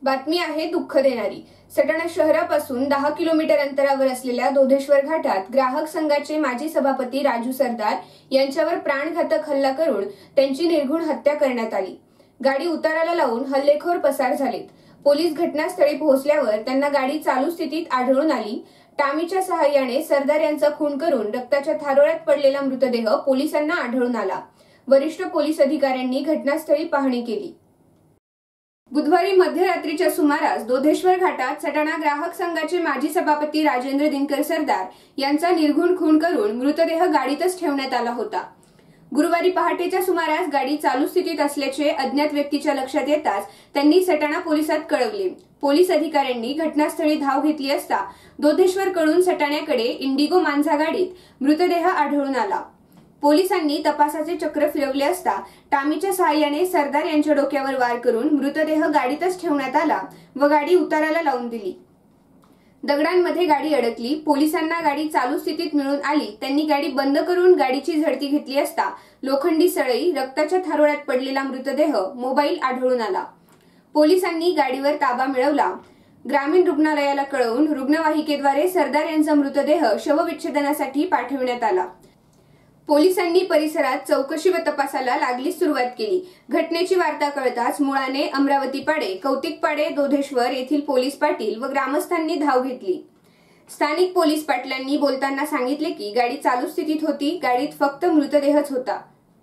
बातमी आहे दुःख देणारी। सटाणा शहरापासून 10 किलोमीटर अंतरावर असलेल्या दोधेश्वर घाटात ग्राहक संघाचे माजी सभापती राजू सरदार यांच्यावर प्राणघातक हल्ला करून त्यांची निर्घृण हत्या करण्यात आली। गाडी उताराला लावून हल्लेखोर पसार झालेत। पोलीस घटनास्थळी पोहोचल्यावर त्यांना गाडी चालू स्थितीत आढळून आली। टामीच्या सहाय्याने सरदार यांचा खून करून रक्ताच्या थारोळ्यात पडलेला मृतदेह पोलिसांना आढळून आला। वरिष्ठ पोलीस अधिकाऱ्यांनी घटनास्थळी पाहणी केली। बुधवारी मध्यरात्रीच्या सुमारास दोधेश्वर घाटात सटाणा ग्राहक संघाचे माजी सभापती राजेंद्र दिनकर सरदार यांचा निर्घृण खून करून मृतदेह गाडीतच ठेवण्यात आला होता। गुरुवारी पहाटेच्या सुमारास गाडी चालू स्थितीत असल्याचे अज्ञात व्यक्तीच्या लक्षात येताच त्यांनी सटाणा पोलिसात कळवले। पोलीस अधिकाऱ्यांनी घटनास्थळी धाव घेतली असता दोधेश्वरकडून सटाण्याकडे इंडिगो मांझा गाडीत मृतदेह आढळून आला। पोलिसांनी तपासाचे चक्र फिरवले असता टामीच्या सहाय्याने सरदार यांच्या डोक्यावर वार करून मृतदेह गाडीतच ठेवण्यात आला व गाडी उताराला लावून दिली। दगडांमध्ये गाडी अडकली। पोलिसांना गाडी चालू स्थितीत मिळून आली। त्यांनी गाडी बंद करून गाडीची झडती घेतली असता लोखंडी सळई, रक्ताच्या थारोळ्यात पडलेला मृतदेह, मोबाईल आढळून आला। पोलिसांनी गाडीवर ताबा मिळवला। ग्रामीण रुग्णालयाला कळवून रुग्णवाहिकेद्वारे सरदार यांचा मृतदेह शवविच्छेदनासाठी पाठवण्यात आला। पोलिसांनी परिसरात चौकशी व तपासाला लागली सुरुवात केली। घटनेची वार्ता कळताच मुळाने, अमरावती पाडे, कौतिक पाडे, दोधेश्वर येथील पोलीस पाटील व ग्रामस्थांनी धाव घेतली। स्थानिक पोलीस पाटलांनी बोलताना सांगितले की गाडी चालू स्थितीत होती, गाडीत फक्त मृतदेहच होता।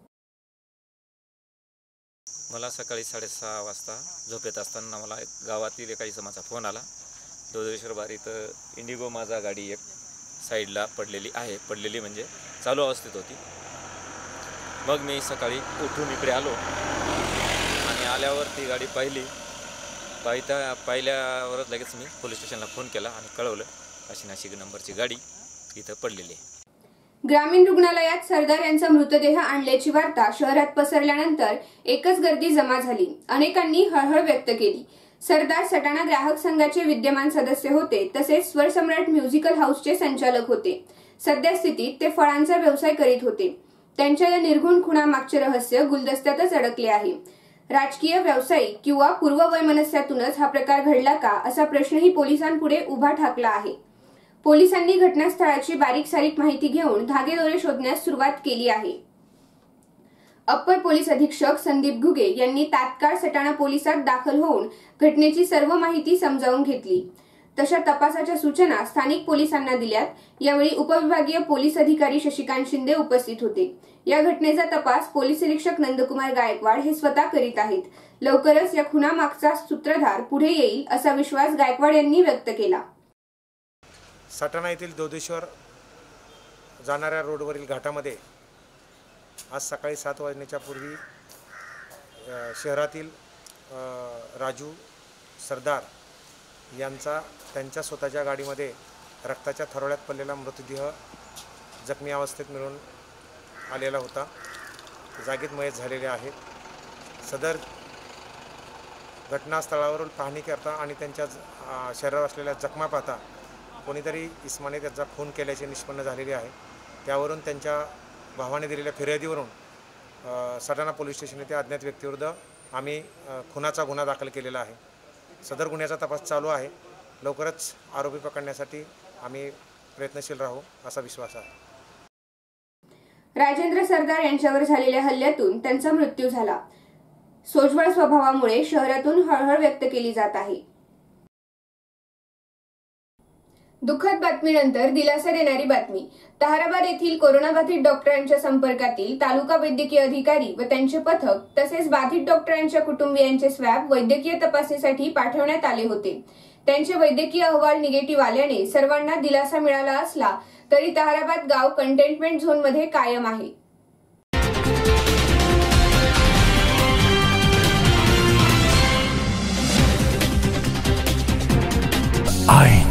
मला सकाळी 6:30 वाजता झोपेत असताना मला गावातील एका इसमाचा फोन आला। दोधेश्वर बारीत इंडिगो माझा गाडी एक साईडला पडलेली म्हणजे चालू अवस्थेत होती। मग मी सकाळी उठून इकडे आलो आणि आल्यावर ती गाडी पाहिल्यावरच लगेच मी पोलीस स्टेशनला फोन केला आणि कळवलं अशी नाशिक नंबरची गाडी इथं पडलेली आहे। ग्रामीण रुग्णालयात सरदार यांचा मृतदेह आणल्याची वार्ता शहरात पसरल्यानंतर एकच गर्दी जमा झाली। अनेकांनी हळहळ व्यक्त केली। सरदार सटाणा ग्राहक संघाचे विद्यमान सदस्य होते, तसेच स्वरसम्राट म्युझिकल हाऊसचे संचालक होते। सध्या स्थितीत ते फळांचा व्यवसाय करीत होते। त्यांच्या या निर्घृण खुनामागचे रहस्य गुलदस्त्यातच अडकले आहे। राजकीय, व्यावसायिक किंवा पूर्ववैमनस्यातूनच हा प्रकार घडला का असा प्रश्नही पोलिसांपुढे उभा ठाकला आहे। पोलिसांनी घटनास्थळाची बारीक सारीक माहिती घेऊन धागेदोरे शोधण्यास सुरुवात केली आहे। अप्पर पोलीस अधीक्षक संदीप घुगे यांनी तात्काळ सटाणा पोलिसात दाखल होऊन घटनेची सर्व माहिती समजावून घेतली। तशा तपासाच्या सूचना स्थानिक पोलिसांना दिल्यात। यावेळी उपविभागीय पोलीस अधिकारी शशिकांत शिंदे उपस्थित होते। या घटनेचा तपास पोलीस निरीक्षक नंदकुमार गायकवाड हे स्वतः करीत आहेत। लवकरच या खुनामागचा सूत्रधार पुढे येईल असा विश्वास गायकवाड यांनी व्यक्त केला। सटाणा येथील दोधेश्वर जाणाऱ्या रोडवरील घाटामध्ये आज सकाळी 7 वाजण्याच्या पूर्वी शहरातील राजू सरदार यांचा त्यांच्या स्वतःच्या गाडीमध्ये रक्ताच्या थारोळ्यात पडलेला मृतदेह जखमी अवस्थेत मिळून आलेला होता। जागीच मयत झालेले आहेत। सदर घटनास्थळावरून पाहणी करता आणि त्यांच्या शरीरावर असलेल्या जखमा पाहता कोणीतरी इसमाने त्याचा खून केल्याचे निष्पन्न झालेले आहे। त्यावरून त्यांच्या भावाने दिलेल्या फिर्यादीवरून सटाणा पोलीस स्टेशन येथे अज्ञात व्यक्तीविरुद्ध आम्ही खुनाचा गुन्हा दाखल केलेला आहे। सदर गुन्ह्याचा तपास चालू आहे। लवकरच आरोपी पकडण्यासाठी आम्ही प्रयत्नशील राहू असा विश्वास आहे। राजेंद्र सरदार यांच्यावर झालेल्या हल्ल्यातून त्यांचा मृत्यू झाला। सोज्वळ स्वभावामुळे शहरातून हळहळ व्यक्त केली जात आहे। दुःखद बातमीनंतर दिलासा देणारी बातमी। ताहराबाद येथील कोरोनाबाधित डॉक्टरांच्या संपर्कातील तालुका वैद्यकीय अधिकारी व त्यांचे पथक तसेच बाधित डॉक्टरांच्या कुटुंबियांचे स्वॅब वैद्यकीय तपासणीसाठी पाठवण्यात आले होते। त्यांचे वैद्यकीय अहवाल निगेटिव्ह आल्याने सर्वांना दिलासा मिळाला असला तरी ताहराबाद गाव कंटेनमेंट झोनमध्ये कायम आहे।